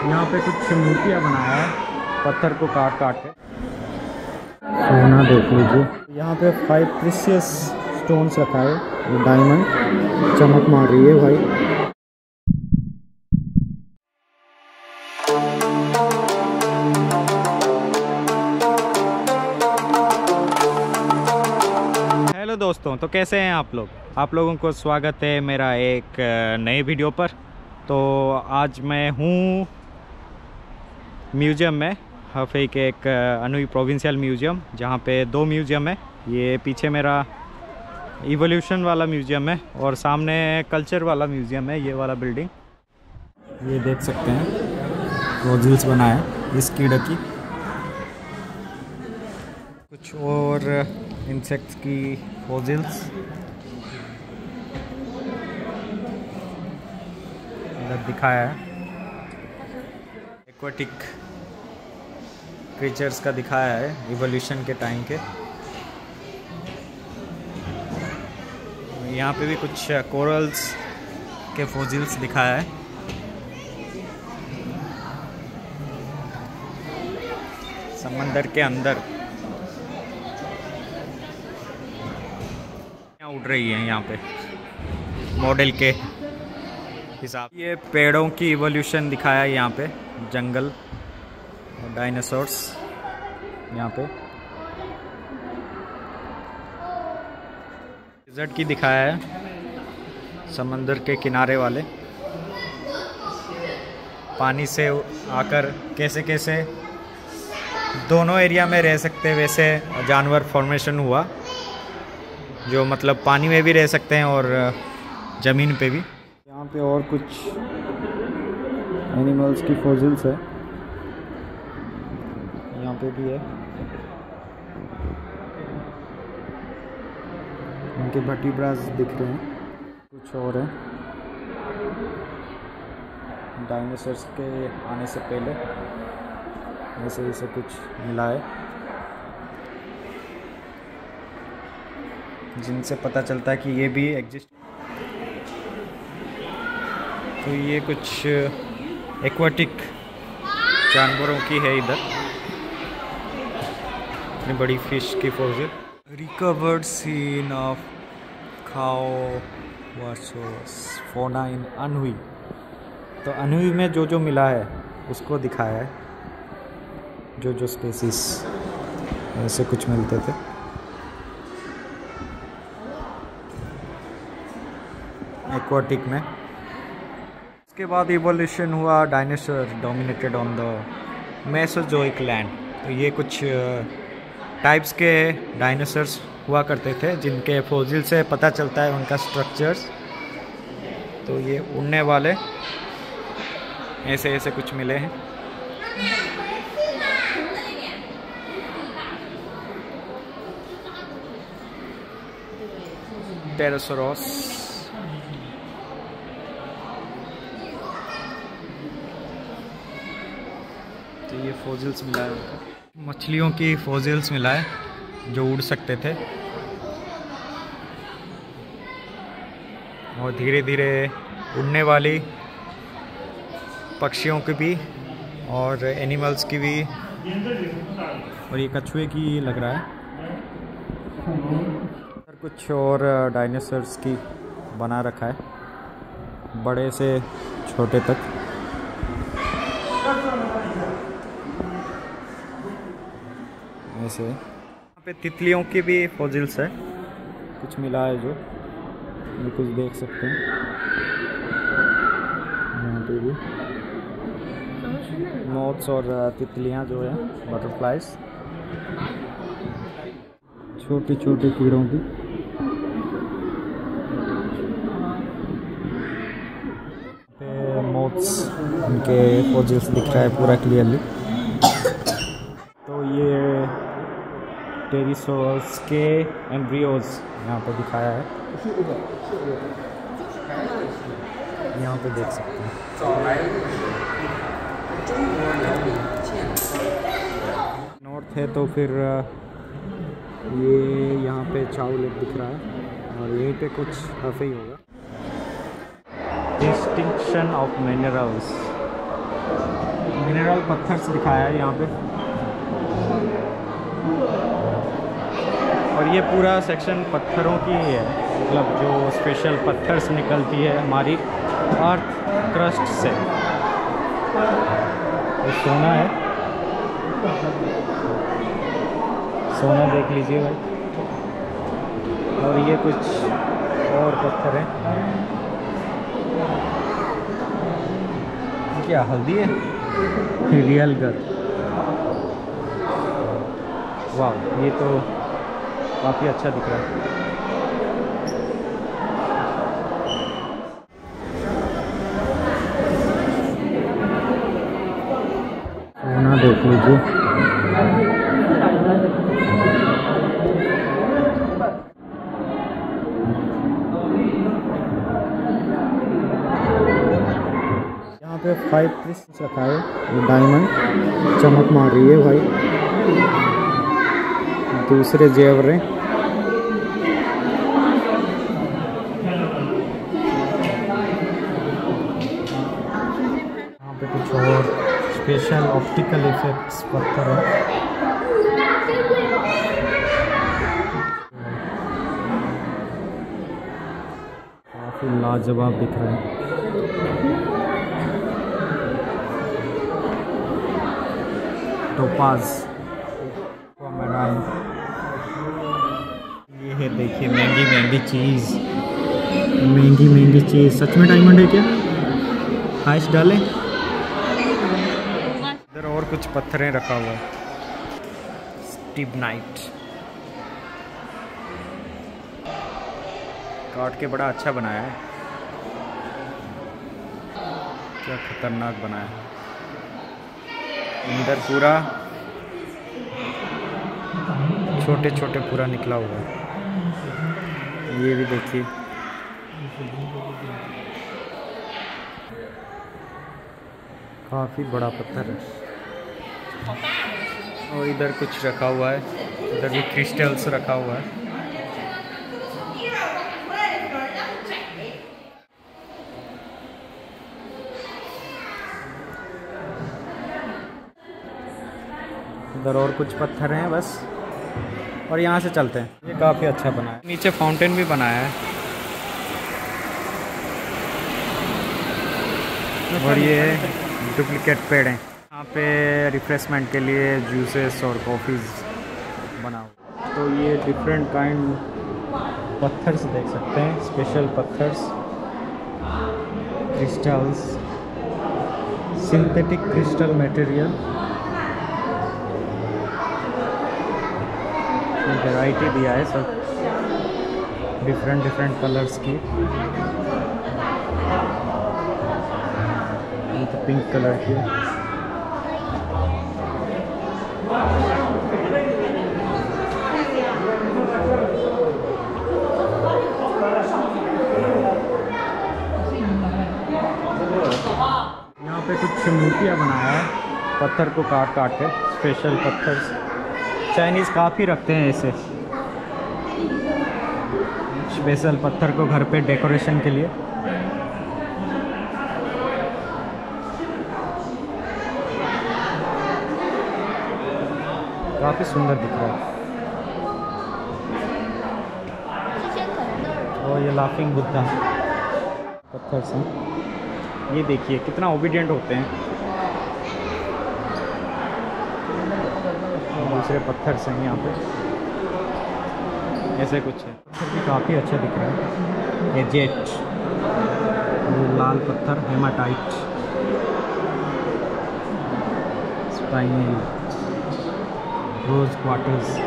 यहाँ पे कुछ मूर्तियाँ बनाया है पत्थर को काट काट के। सोना देख लीजिए, यहाँ पे 5 प्रीशियस स्टोन्स रखा है, ये डायमंड चमक मार रही है भाई। हेलो दोस्तों, तो कैसे हैं आप लोग? आप लोगों को स्वागत है मेरा एक नए वीडियो पर। तो आज मैं हूँ म्यूज़ियम में, हफई के एक अनहुई प्रोविंशियल म्यूज़ियम, जहाँ पे 2 म्यूज़ियम है। ये पीछे मेरा इवोल्यूशन वाला म्यूज़ियम है और सामने कल्चर वाला म्यूज़ियम है, ये वाला बिल्डिंग। ये देख सकते हैं फॉसिल्स बनाए हैं इस कीड़े की, कुछ और इंसेक्ट्स की फॉसिल्स दिखाया है। एक्वाटिक क्रीचर्स का दिखाया है इवोल्यूशन के टाइम के। यहाँ पे भी कुछ कोरल्स के फॉसिल्स दिखाया है। समंदर के अंदर उड़ रही है यहाँ पे मॉडल के हिसाब। ये पेड़ों की इवोल्यूशन दिखाया है यहाँ पे, जंगल और डायनासोर्स यहाँ पे। डिजर्ट की दिखाया है, समंदर के किनारे वाले पानी से आकर कैसे कैसे दोनों एरिया में रह सकते हैं, वैसे जानवर फॉर्मेशन हुआ, जो मतलब पानी में भी रह सकते हैं और ज़मीन पे भी। यहाँ पे और कुछ एनिमल्स की फॉसिल्स है, यहाँ पे भी है। उनके वर्टिब्रास दिख रहे हैं, कुछ और है डायनासोर्स के आने से पहले, ऐसे ऐसे कुछ मिला है, जिनसे पता चलता है कि ये भी एग्जिस्ट। तो ये कुछ एक्वाटिक जानवरों की है इधर, इतनी बड़ी फिश की फॉसिल। रिकवर्ड सीन ऑफ खाओ वार्सोस फोना इन अनहुई। तो अनहुई में जो जो मिला है उसको दिखाया है, जो जो स्पेसीज ऐसे कुछ मिलते थे। एक्वाटिक में उसके बाद इवोल्यूशन हुआ, dinosaur dominated on the Mesozoic land. तो ये कुछ टाइप्स के डायनासोर्स हुआ करते थे, जिनके फॉसिल से पता चलता है उनका स्ट्रक्चर्स। तो ये उड़ने वाले ऐसे ऐसे कुछ मिले हैं। टेरोसोरस, तो ये फॉसिल्स मिला है उनका। मछलियों की फॉसिल्स मिला है जो उड़ सकते थे और धीरे धीरे उड़ने वाली पक्षियों की भी और एनिमल्स की भी। और ये कछुए की लग रहा है। कुछ और डायनासोर्स की बना रखा है, बड़े से छोटे तक। ऐसे यहाँ पे तितलियों की भी फॉसिल्स है, कुछ मिला है जो ये कुछ देख सकते हैं। यहाँ पे भी मोथ्स और तितलियाँ जो है, बटरफ्लाइज, छोटी छोटी कीड़ों की। मोथ्स, उनके फॉसिल्स दिख रहा है पूरा क्लियरली। तो ये टेरिसोर्स के एम्ब्रियोज यहाँ पे दिखाया है, यहाँ पे देख सकते हैं। नॉर्थ है तो फिर ये यहाँ पे चाउ लेक दिख रहा है और यहीं पे कुछ हफई होगा। डिस्टिंक्शन ऑफ मिनरल्स, पत्थर दिखाया है यहाँ पे, और ये पूरा सेक्शन पत्थरों की ही है, मतलब जो स्पेशल पत्थर निकलती है हमारी अर्थ क्रस्ट से। ये सोना है, सोना देख लीजिए भाई। और ये कुछ और पत्थर हैं, क्या हल्दी है, रियल गद। वाह, ये तो काफ़ी अच्छा दिख रहा है। सोना देख लीजिए, यहाँ पे 5 पीस रखा है। ये डायमंड चमक मार रही है भाई, दूसरे जेवर हैं। यहाँ पे कुछ और स्पेशल ऑप्टिकल इफेक्ट्स पत्थर है। काफी लाजवाब दिख रहा है। टोपाज, ये है, देखिए महंगी महंगी चीज़, महंगी महंगी चीज़। सच में डायमंड है क्या? आइस डालें। इधर और कुछ पत्थरें रखा हुआ है, स्टिबनाइट। काट के बड़ा अच्छा बनाया है, क्या खतरनाक बनाया है। अंदर पूरा छोटे छोटे पूरा निकला हुआ है। ये भी देखिए, काफ़ी बड़ा पत्थर है। और इधर कुछ रखा हुआ है, इधर भी क्रिस्टल्स रखा हुआ है। इधर और कुछ पत्थर हैं बस, और यहाँ से चलते हैं। ये काफ़ी अच्छा बना है, नीचे फाउंटेन भी बनाया है। और ये डुप्लीकेट पेड़ हैं, यहाँ पे रिफ्रेशमेंट के लिए जूसेस और कॉफ़ीज़ बना हुआ। तो ये डिफरेंट काइंड पत्थर्स देख सकते हैं, स्पेशल पत्थर्स, crystals, synthetic crystal material. Variety दिया है सब, डिफरेंट डिफरेंट कलर्स की। ये तो पिंक कलर की है। यहाँ पे कुछ मूर्तियाँ बनाया है, पत्थर को काट काट के, स्पेशल पत्थर। चाइनीज़ काफ़ी रखते हैं ऐसे स्पेशल पत्थर को घर पे डेकोरेशन के लिए। काफ़ी सुंदर दिख रहा है। और ये लाफिंग बुद्धा पत्थर से, ये देखिए कितना ओबीडियंट होते हैं। दूसरे पत्थर से यहाँ पे ऐसे कुछ है। पत्थर भी काफ़ी अच्छा दिख रहा है। ये जेट, ये लाल पत्थर हेमाटाइट, स्पाइनल, रोज क्वार्टर्स।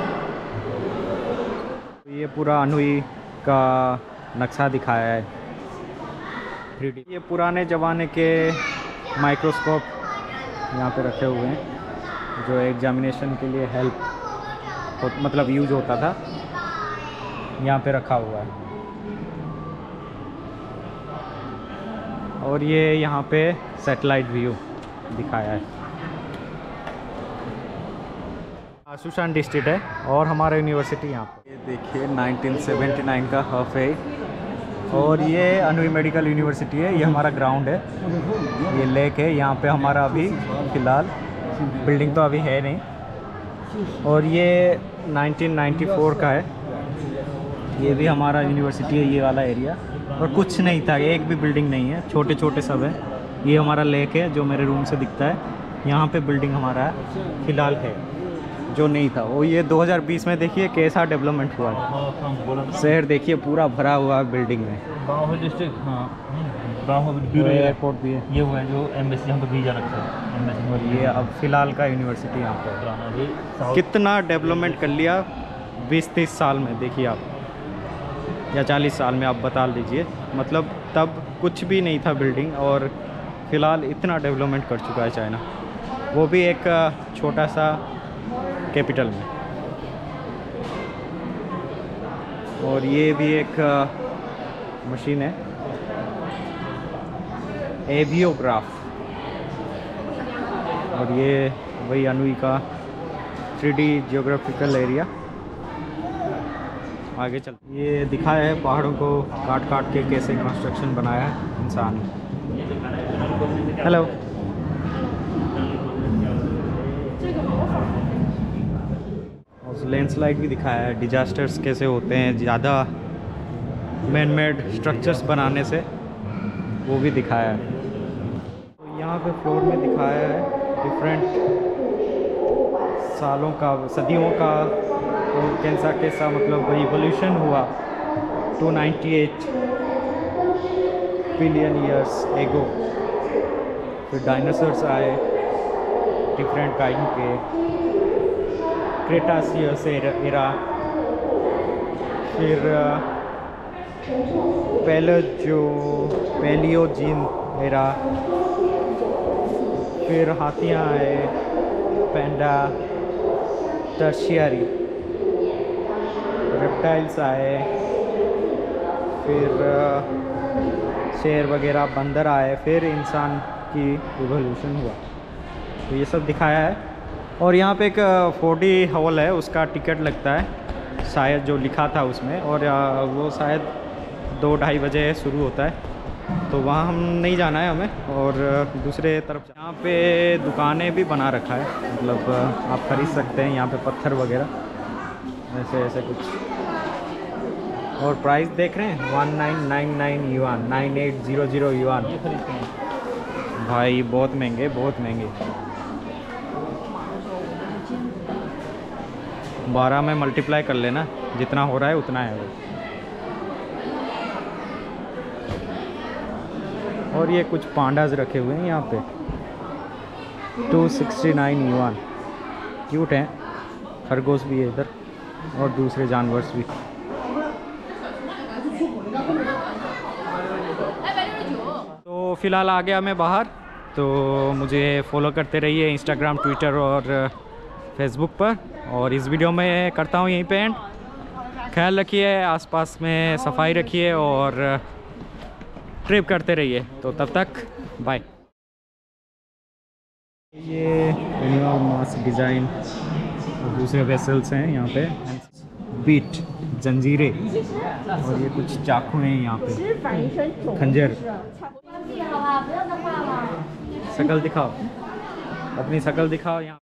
ये पूरा अनुई का नक्शा दिखाया है 3D। ये पुराने ज़माने के माइक्रोस्कोप यहाँ पे रखे हुए हैं, जो एग्जामिनेशन के लिए मतलब यूज होता था, यहाँ पे रखा हुआ है। और ये यहाँ पे सैटेलाइट व्यू दिखाया है। आशुशान डिस्ट्रिक्ट है और हमारा यूनिवर्सिटी यहाँ पे। ये देखिए 1979 का हफ है, और ये अनुई मेडिकल यूनिवर्सिटी है। ये हमारा ग्राउंड है, ये लेक है, यहाँ पे हमारा अभी फ़िलहाल बिल्डिंग तो अभी है नहीं। और ये 1994 का है। ये भी हमारा यूनिवर्सिटी है, ये वाला एरिया। और कुछ नहीं था, एक भी बिल्डिंग नहीं है, छोटे छोटे सब है। ये हमारा लेक है जो मेरे रूम से दिखता है। यहाँ पे बिल्डिंग हमारा फ़िलहाल है, जो नहीं था वो। ये 2020 में देखिए कैसा डेवलपमेंट हुआ है। शहर देखिए पूरा भरा हुआ है बिल्डिंग में। डिस्ट्रिक्ट, हाँ, एयरपोर्ट भी है। ये हुआ है जो एम्बेसी हम तो वीज़ा रखता है एम्बेसी। और ये अब फ़िलहाल का यूनिवर्सिटी यहाँ पर कितना डेवलपमेंट कर लिया 20-30 साल में, देखिए आप, या 40 साल में आप बता लीजिए। मतलब तब कुछ भी नहीं था बिल्डिंग, और फ़िलहाल इतना डेवलपमेंट कर चुका है चाइना, वो भी एक छोटा सा कैपिटल में। और ये भी एक मशीन है, एवियोग्राफ। और ये वही अनुई का 3D जियोग्राफिकल एरिया। आगे चल, ये दिखाया है पहाड़ों को काट काट के कैसे कंस्ट्रक्शन बनाया है इंसान ने। हेलो, लैंडस्लाइड भी दिखाया है, डिजास्टर्स कैसे होते हैं ज़्यादा मैन मेड स्ट्रक्चर्स बनाने से, वो भी दिखाया है। तो यहाँ पे फ्लोर में दिखाया है डिफरेंट सालों का, सदियों का, तो कैसा कैसा मतलब इवोल्यूशन हुआ 298 बिलियन ईयर्स एगो। फिर डायनासोर्स आए डिफरेंट काइंड के, क्रेटासियस एरा, फिर पैलियोजीन एरा, फिर हाथियाँ आए, पैंडा, टर्शियरी, रेप्टाइल्स आए, फिर शेर वगैरह, बंदर आए, फिर इंसान की इवोल्यूशन हुआ। तो ये सब दिखाया है। और यहाँ पे एक 4D हॉल है, उसका टिकट लगता है शायद, जो लिखा था उसमें। और वो शायद 2-2:30 बजे शुरू होता है, तो वहाँ हम नहीं जाना है हमें। और दूसरे तरफ यहाँ पे दुकानें भी बना रखा है, मतलब आप खरीद सकते हैं यहाँ पे पत्थर वगैरह ऐसे ऐसे कुछ। और प्राइस देख रहे हैं 1999 युआन, 9800 युआन। भाई बहुत महंगे, बहुत महंगे। 12 में मल्टीप्लाई कर लेना, जितना हो रहा है उतना है वो। और ये कुछ पांडाज रखे हुए हैं यहाँ पे, 269 युआन। क्यूट हैं, खरगोश भी है इधर और दूसरे जानवर भी। तो फ़िलहाल आ गया मैं बाहर, तो मुझे फॉलो करते रहिए इंस्टाग्राम, ट्विटर और फेसबुक पर। और इस वीडियो में करता हूँ यहीं पे एंड। ख्याल रखिए, आसपास में सफाई रखिए और ट्रिप करते रहिए। तो तब तक बाय। ये एनिमल मास्क डिज़ाइन और दूसरे वेसल्स हैं यहाँ पे, बीट, जंजीरें, और ये कुछ चाकू हैं यहाँ पे, खंजर। शकल दिखाओ, अपनी शकल दिखाओ यहाँ।